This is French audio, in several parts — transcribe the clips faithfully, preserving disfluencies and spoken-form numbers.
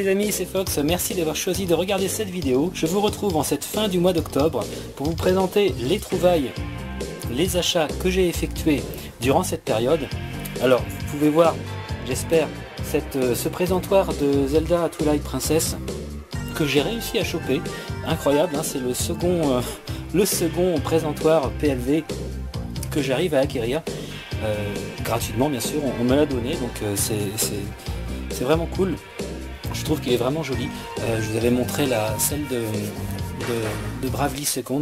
les amis, c'est Fox, merci d'avoir choisi de regarder cette vidéo. Je vous retrouve en cette fin du mois d'octobre pour vous présenter les trouvailles, les achats que j'ai effectués durant cette période. Alors, vous pouvez voir, j'espère, cette, euh, ce présentoir de Zelda Twilight Princess que j'ai réussi à choper. Incroyable, hein, c'est le second, euh, le second présentoir P L V que j'arrive à acquérir. Euh, gratuitement, bien sûr, on, on me l'a donné, donc euh, c'est vraiment cool. Je trouve qu'il est vraiment joli. Euh, je vous avais montré la celle de, de, de Bravely Second,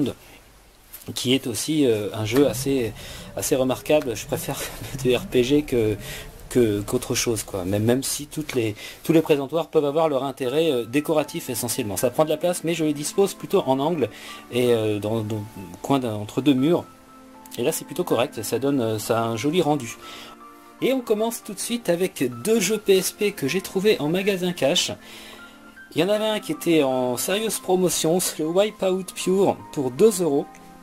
qui est aussi euh, un jeu assez, assez remarquable. Je préfère des R P G que qu'autre chose, quoi. Même, même si toutes les, tous les présentoirs peuvent avoir leur intérêt euh, décoratif essentiellement. Ça prend de la place, mais je les dispose plutôt en angle et euh, dans, dans le coin entre deux murs. Et là c'est plutôt correct, ça donne ça a un joli rendu. Et on commence tout de suite avec deux jeux P S P que j'ai trouvé en magasin cash. Il y en avait un qui était en sérieuse promotion, c'est le Wipeout Pure pour deux euros.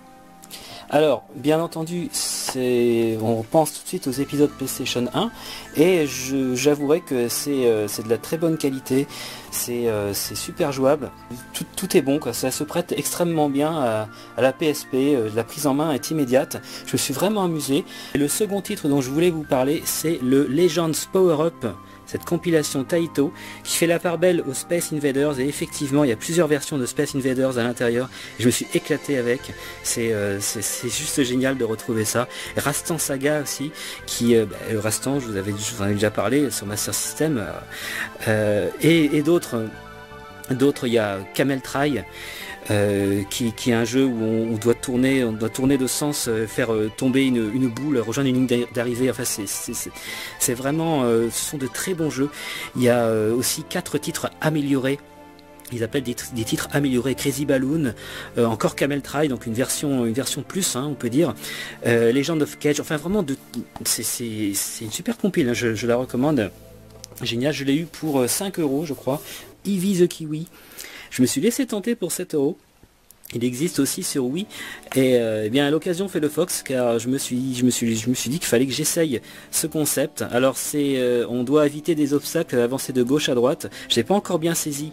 Alors, bien entendu, c'est on pense tout de suite aux épisodes PlayStation un, et j'avouerai que c'est euh, de la très bonne qualité, c'est euh, super jouable, tout, tout est bon, quoi. Ça se prête extrêmement bien à, à la P S P, euh, la prise en main est immédiate, je me suis vraiment amusé. Et le second titre dont je voulais vous parler, c'est le Legends Power Up, cette compilation Taito qui fait la part belle aux Space Invaders, et effectivement il y a plusieurs versions de Space Invaders à l'intérieur, je me suis éclaté avec, c'est euh, juste génial de retrouver ça. Rastan Saga aussi, qui euh, bah, Rastan, je vous, avais, je vous en ai déjà parlé sur Master System, euh, euh, et, et d'autres, d'autres il y a Camel Try, Euh, qui, qui est un jeu où on, on doit tourner, on doit tourner de sens, euh, faire euh, tomber une, une boule, rejoindre une ligne d'arrivée. Enfin, c'est vraiment, euh, ce sont de très bons jeux. Il y a euh, aussi quatre titres améliorés. Ils appellent des, des titres améliorés, Crazy Balloon, euh, encore Camel Try, donc une version, une version plus, hein, on peut dire. Euh, Legend of Cage, enfin vraiment, c'est une super compile, hein, je, je la recommande. Génial, je l'ai eu pour cinq euros, je crois. Eevee the Kiwi. Je me suis laissé tenter pour sept euros. Il existe aussi sur Wii. Et euh, eh bien à l'occasion fait le Fox, car je me suis, je me suis, je me suis dit qu'il fallait que j'essaye ce concept. Alors c'est, euh, on doit éviter des obstacles, avancer de gauche à droite. Je n'ai pas encore bien saisi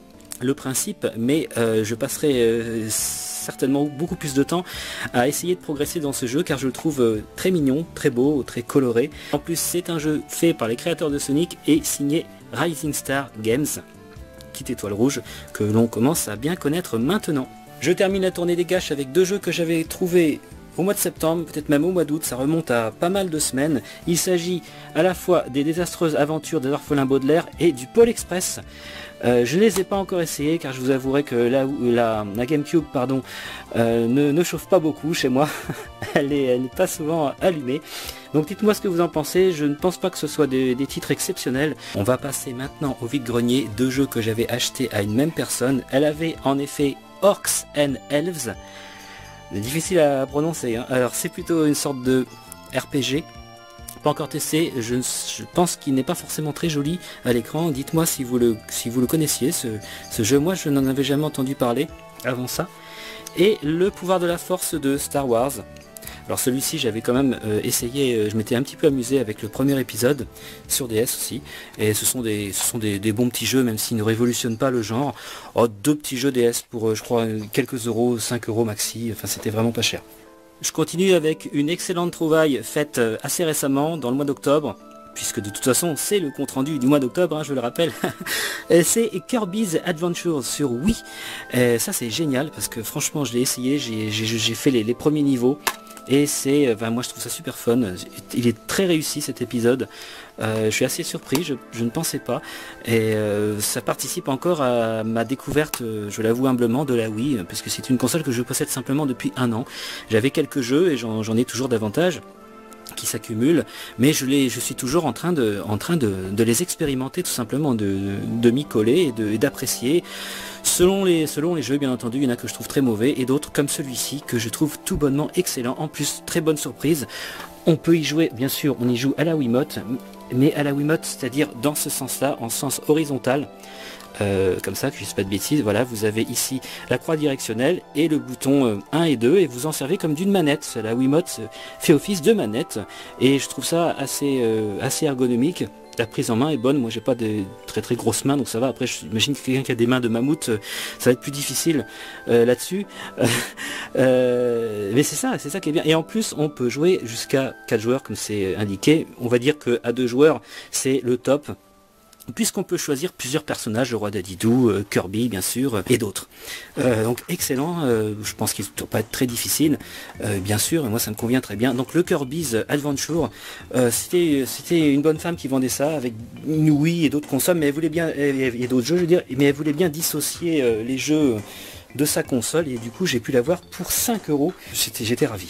le principe, mais euh, je passerai euh, certainement beaucoup plus de temps à essayer de progresser dans ce jeu, car je le trouve euh, très mignon, très beau, très coloré. En plus c'est un jeu fait par les créateurs de Sonic et signé Rising Star Games, petite étoile rouge que l'on commence à bien connaître maintenant. Je termine la tournée des gâches avec deux jeux que j'avais trouvés au mois de septembre, peut-être même au mois d'août, ça remonte à pas mal de semaines. Il s'agit à la fois des désastreuses aventures des orphelins Baudelaire et du Pôle Express. Euh, je ne les ai pas encore essayés, car je vous avouerai que la, la, la GameCube pardon, euh, ne, ne chauffe pas beaucoup chez moi. Elle n'est pas souvent allumée. Donc dites-moi ce que vous en pensez, je ne pense pas que ce soit des, des titres exceptionnels. On va passer maintenant au vide-grenier, deux jeux que j'avais achetés à une même personne. Elle avait en effet Orcs and Elves. Difficile à prononcer, hein. Alors c'est plutôt une sorte de R P G. Pas encore testé, je, je pense qu'il n'est pas forcément très joli à l'écran. Dites-moi si vous le si vous le connaissiez, ce, ce jeu. Moi je n'en avais jamais entendu parler avant ça. Et le pouvoir de la force de Star Wars. Alors celui-ci j'avais quand même euh, essayé, euh, je m'étais un petit peu amusé avec le premier épisode sur D S aussi, et ce sont des, ce sont des, des bons petits jeux, même s'ils ne révolutionnent pas le genre. Oh, deux petits jeux D S pour euh, je crois quelques euros, cinq euros maxi, enfin c'était vraiment pas cher. Je continue avec une excellente trouvaille faite euh, assez récemment, dans le mois d'octobre, puisque de toute façon c'est le compte rendu du mois d'octobre, hein, je le rappelle. C'est Kirby's Adventures sur Wii. Et ça c'est génial, parce que franchement je l'ai essayé, j'ai fait les, les premiers niveaux. Et c'est, ben moi je trouve ça super fun, il est très réussi cet épisode, euh, je suis assez surpris, je, je ne pensais pas, et euh, ça participe encore à ma découverte, je l'avoue humblement, de la Wii, puisque c'est une console que je possède simplement depuis un an. J'avais quelques jeux et j'en ai toujours davantage qui s'accumulent, mais je, les, je suis toujours en train de, en train de, de les expérimenter tout simplement, de, de m'y coller et d'apprécier. Selon les, selon les jeux, bien entendu, il y en a que je trouve très mauvais et d'autres comme celui-ci que je trouve tout bonnement excellent. En plus, très bonne surprise. On peut y jouer, bien sûr, on y joue à la Wiimote, mais à la Wiimote, c'est-à-dire dans ce sens-là, en sens horizontal. Euh, comme ça, que je ne dis pas de bêtises, voilà, vous avez ici la croix directionnelle et le bouton euh, un et deux, et vous en servez comme d'une manette. La Wiimote fait office de manette, et je trouve ça assez, euh, assez ergonomique. la prise en main est bonne. Moi j'ai pas de très très grosses mains, donc ça va. Après j'imagine que quelqu'un qui a des mains de mammouth, euh, ça va être plus difficile euh, là-dessus. euh, mais c'est ça, c'est ça qui est bien. Et en plus on peut jouer jusqu'à quatre joueurs comme c'est indiqué. On va dire que à deux joueurs c'est le top, puisqu'on peut choisir plusieurs personnages, le roi Dadidou, euh, Kirby bien sûr, euh, et d'autres. Euh, donc excellent, euh, je pense qu'il ne doit pas être très difficile, euh, bien sûr, et moi ça me convient très bien. Donc le Kirby's Adventure, euh, c'était c'était une bonne femme qui vendait ça, avec une Wii et d'autres consoles, mais elle voulait bien, et d'autres jeux je veux dire, mais elle voulait bien dissocier euh, les jeux de sa console, et du coup j'ai pu l'avoir pour cinq euros, j'étais ravi.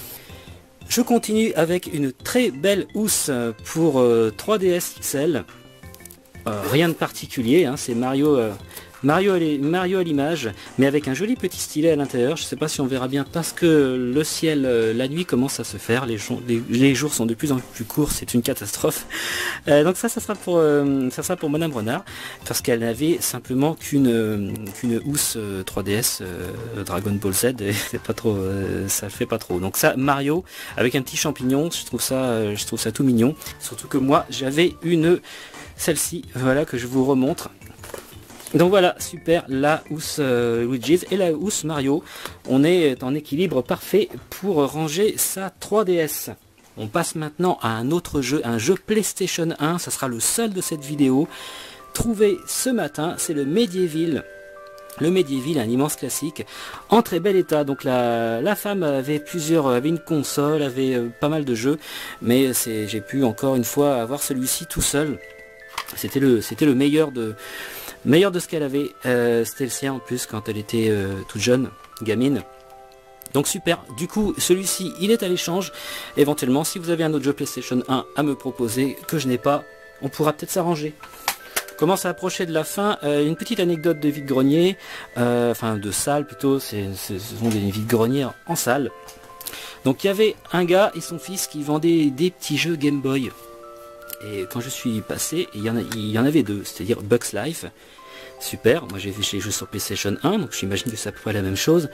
Je continue avec une très belle housse pour euh, trois D S X L. Euh, rien de particulier, hein, c'est Mario, euh, Mario, Mario à l'image, mais avec un joli petit stylet à l'intérieur. Je ne sais pas si on verra bien parce que le ciel, euh, la nuit commence à se faire, les, les, les jours sont de plus en plus courts, c'est une catastrophe. Euh, donc ça, ça sera pour, euh, ça sera pour Madame Renard, parce qu'elle n'avait simplement qu'une euh, qu'une housse euh, trois D S euh, Dragon Ball Z, et c'est pas trop, euh, ça le fait pas trop. Donc ça, Mario avec un petit champignon, je trouve ça, euh, je trouve ça tout mignon. Surtout que moi, j'avais une celle-ci, voilà, que je vous remontre. Donc voilà, super, la housse euh, Luigi's et la housse Mario. On est en équilibre parfait pour ranger sa trois D S. On passe maintenant à un autre jeu, un jeu PlayStation un, ça sera le seul de cette vidéo. Trouvé ce matin, c'est le Medieval. Le Medieval, un immense classique, en très bel état. Donc la, la femme avait plusieurs, avait une console, avait euh, pas mal de jeux, mais j'ai pu encore une fois avoir celui-ci tout seul. C'était le, c'était le meilleur de, meilleur de ce qu'elle avait. Euh, c'était le sien en plus quand elle était euh, toute jeune, gamine. Donc super. Du coup, celui-ci, il est à l'échange. Éventuellement, si vous avez un autre jeu PlayStation un à me proposer que je n'ai pas, on pourra peut-être s'arranger. Commence à approcher de la fin. Euh, une petite anecdote de vide-grenier, euh, enfin de salle plutôt. C'est, ce sont des vide-greniers en salle. Donc il y avait un gars et son fils qui vendaient des petits jeux Game Boy. Et quand je suis passé, il y en, a, il y en avait deux, c'est-à-dire Bugs Life, super, moi j'ai vu les jeux sur PlayStation un, donc j'imagine que ça pourrait être la même chose.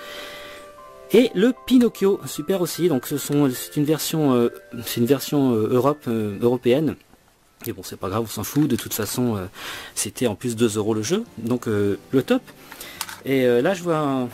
Et le Pinocchio, super aussi, donc ce sont, c'est une version, euh, c'est une version euh, Europe, euh, européenne. Et bon, c'est pas grave, on s'en fout, de toute façon, euh, c'était en plus deux euros le jeu, donc euh, le top. Et euh, là je vois, un...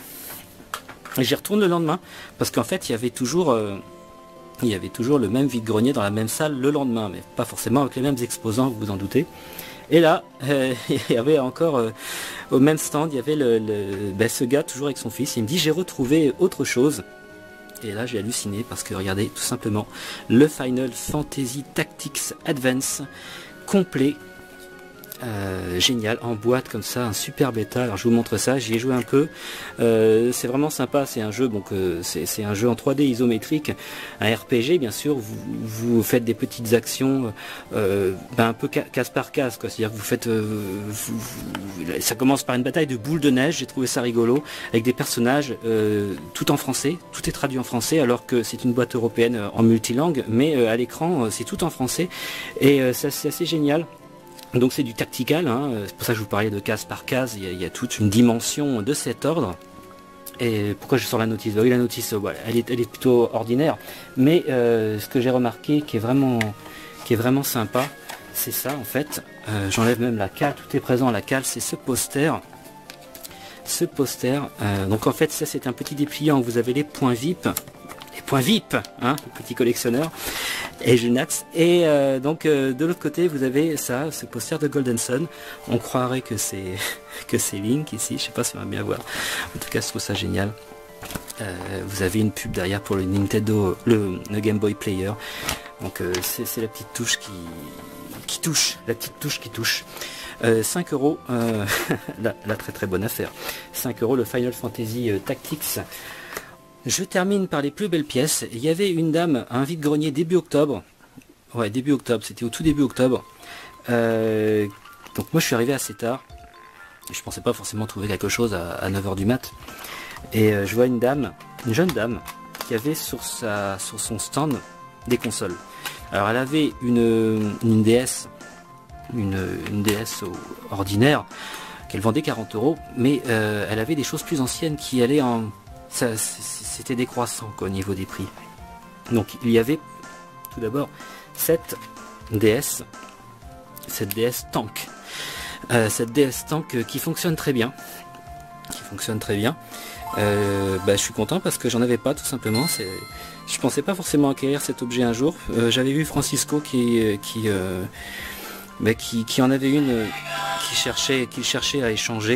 j'y retourne le lendemain, parce qu'en fait il y avait toujours... Euh, Il y avait toujours le même vide-grenier dans la même salle le lendemain, mais pas forcément avec les mêmes exposants, vous vous en doutez. Et là, euh, il y avait encore, euh, au même stand, il y avait le, le, ben, ce gars toujours avec son fils. Il me dit, j'ai retrouvé autre chose. Et là, j'ai halluciné parce que, regardez, tout simplement, le Final Fantasy Tactics Advance complet. Euh, génial, en boîte comme ça, un super bêta. Alors je vous montre ça, j'y ai joué un peu. Euh, c'est vraiment sympa, c'est un jeu, donc euh, c'est un jeu en trois D isométrique, un R P G bien sûr. Vous, vous faites des petites actions, euh, ben, un peu case par case, quoi. C'est-à-dire que vous faites, euh, vous, vous, ça commence par une bataille de boules de neige. J'ai trouvé ça rigolo, avec des personnages euh, tout en français, tout est traduit en français, alors que c'est une boîte européenne euh, en multilangue, mais euh, à l'écran euh, c'est tout en français, et euh, c'est assez génial. Donc c'est du tactical, hein, c'est pour ça que je vous parlais de case par case, il y a, il y a toute une dimension de cet ordre. Et pourquoi je sors la notice? Bah oui, la notice, voilà, elle, est, elle est plutôt ordinaire, mais euh, ce que j'ai remarqué qui est vraiment, qui est vraiment sympa, c'est ça en fait. Euh, J'enlève même la cale, tout est présent, la cale, c'est ce poster. Ce poster, euh, donc en fait ça c'est un petit dépliant où vous avez les points V I P. Les points V I P, hein, le petit collectionneur, et Junax. Et euh, donc euh, de l'autre côté vous avez ça, ce poster de Golden Sun. On croirait que c'est que c'est Link ici, je sais pas si on va bien voir. En tout cas je trouve ça génial. Euh, vous avez une pub derrière pour le Nintendo, le, le Game Boy Player. Donc euh, c'est la petite touche qui, qui touche, la petite touche qui touche. Euh, cinq euros, euh, la, la très très bonne affaire. cinq euros le Final Fantasy euh, Tactics. Je termine par les plus belles pièces. Il y avait une dame à un vide-grenier début octobre. Ouais, début octobre, c'était au tout début octobre. Euh, donc moi je suis arrivé assez tard. Je pensais pas forcément trouver quelque chose à, à neuf heures du mat. Et euh, je vois une dame, une jeune dame, qui avait sur, sa, sur son stand des consoles. Alors elle avait une, une D S, une, une D S ordinaire, qu'elle vendait quarante euros, mais euh, elle avait des choses plus anciennes qui allaient en... C'était décroissant quoi, au niveau des prix. Donc il y avait tout d'abord cette D S cette D S Tank. Euh, cette D S Tank euh, qui fonctionne très bien. Qui fonctionne très bien. Euh, bah, je suis content parce que j'en avais pas tout simplement. C'est, je pensais pas forcément acquérir cet objet un jour. Euh, J'avais vu Francisco qui, qui, euh, bah, qui, qui en avait une, euh, qui cherchait, qui cherchait à échanger.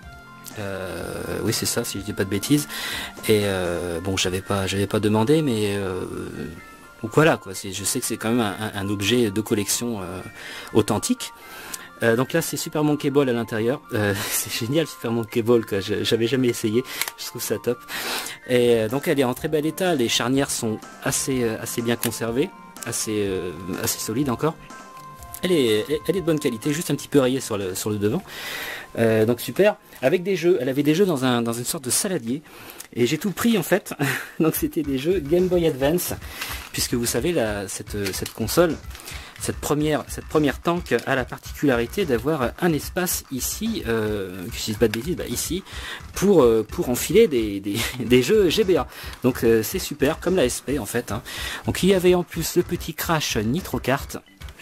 Euh, oui c'est ça si je dis pas de bêtises et euh, bon j'avais pas j'avais pas demandé mais euh, donc voilà quoi, je sais que c'est quand même un, un objet de collection euh, authentique. Euh, donc là c'est Super Monkey Ball à l'intérieur, euh, c'est génial Super Monkey Ball quoi, j'avais jamais essayé, je trouve ça top. Et euh, donc elle est en très bel état, les charnières sont assez, euh, assez bien conservées, assez, euh, assez solides encore. Elle est, elle est de bonne qualité, juste un petit peu rayée sur le, sur le devant. Euh, donc super, avec des jeux, elle avait des jeux dans, un, dans une sorte de saladier. Et j'ai tout pris en fait, donc c'était des jeux Game Boy Advance. Puisque vous savez, la, cette, cette console, cette première, cette première Tank a la particularité d'avoir un espace ici, euh, que je dis pas de bêtises, bah ici, pour, euh, pour enfiler des, des, des jeux G B A. Donc euh, c'est super, comme la S P en fait. Hein. Donc il y avait en plus le petit Crash Nitro Kart.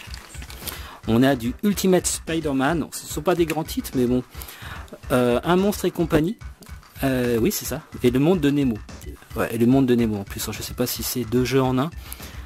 On a du Ultimate Spider-Man, ce ne sont pas des grands titres, mais bon. Euh, un monstre et compagnie. Euh, oui, c'est ça. Et le monde de Nemo. Ouais, et le monde de Nemo en plus. Je ne sais pas si c'est deux jeux en un.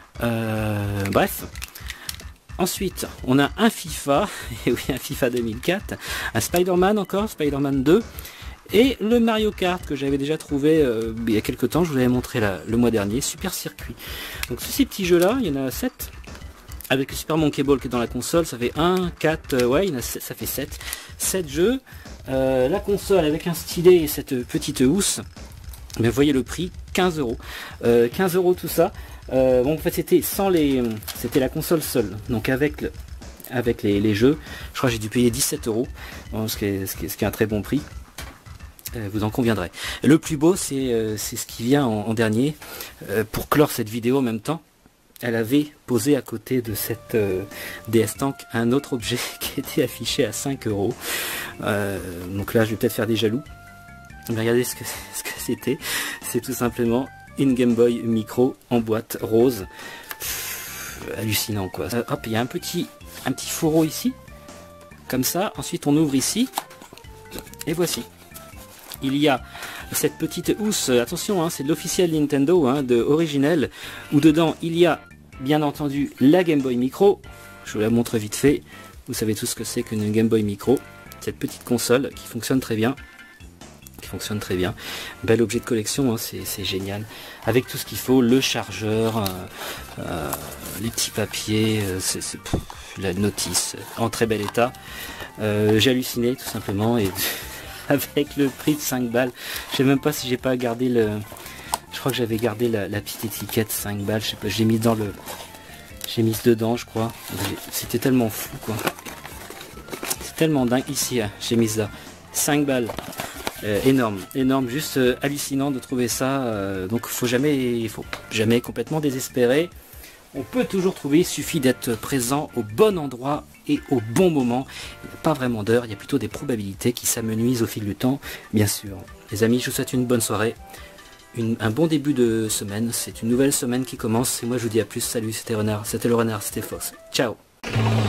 Euh, bref. Ensuite, on a un FIFA. Et oui, un FIFA deux mille quatre. Un Spider-Man encore, Spider-Man deux. Et le Mario Kart que j'avais déjà trouvé euh, il y a quelques temps. Je vous l'avais montré là, le mois dernier. Super Circuit. Donc, tous ces petits jeux-là, il y en a sept. Avec le Super Monkey Ball qui est dans la console, ça fait un, quatre, euh, ouais, il y en a, ça fait sept. sept jeux. Euh, la console avec un stylet et cette petite housse. Mais vous voyez le prix, quinze euros. Euh, quinze euros tout ça. Euh, bon, en fait, c'était sans les. C'était la console seule. Donc avec, le, avec les, les jeux, je crois que j'ai dû payer dix-sept euros. Bon, ce, qui est, ce, qui est, ce qui est un très bon prix. Euh, vous en conviendrez. Le plus beau, c'est euh, ce qui vient en, en dernier. Euh, pour clore cette vidéo en même temps. Elle avait posé à côté de cette euh, D S Tank un autre objet qui était affiché à cinq euros. Euh, donc là, je vais peut-être faire des jaloux. Mais regardez ce que ce que c'était. C'est tout simplement une Game Boy Micro en boîte rose. Pff, hallucinant quoi. Euh, hop, il y a un petit, un petit fourreau ici. Comme ça. Ensuite, on ouvre ici. Et voici. Il y a cette petite housse, attention, hein, c'est de l'officiel Nintendo, hein, de originel, où dedans il y a bien entendu la Game Boy Micro. Je vous la montre vite fait. Vous savez tout ce que c'est qu'une Game Boy Micro. Cette petite console qui fonctionne très bien. Qui fonctionne très bien. Bel objet de collection, hein, c'est génial. Avec tout ce qu'il faut, le chargeur, euh, euh, les petits papiers, euh, c'est la notice en très bel état. Euh, J'ai halluciné tout simplement et avec le prix de cinq balles. Je sais même pas si j'ai pas gardé le. Je crois que j'avais gardé la, la petite étiquette cinq balles. Je sais pas, j'ai mis dans le. J'ai mis dedans, je crois. C'était tellement fou quoi. C'est tellement dingue. Ici, hein, j'ai mis là. cinq balles. Euh, énorme, énorme, juste euh, hallucinant de trouver ça. Euh, donc faut jamais, il faut jamais complètement désespérer. On peut toujours trouver, il suffit d'être présent au bon endroit et au bon moment. Il n'y a pas vraiment d'heure, il y a plutôt des probabilités qui s'amenuisent au fil du temps, bien sûr. Les amis, je vous souhaite une bonne soirée, une, un bon début de semaine. C'est une nouvelle semaine qui commence et moi je vous dis à plus. Salut, c'était Renard, c'était le Renard, c'était Fox. Ciao.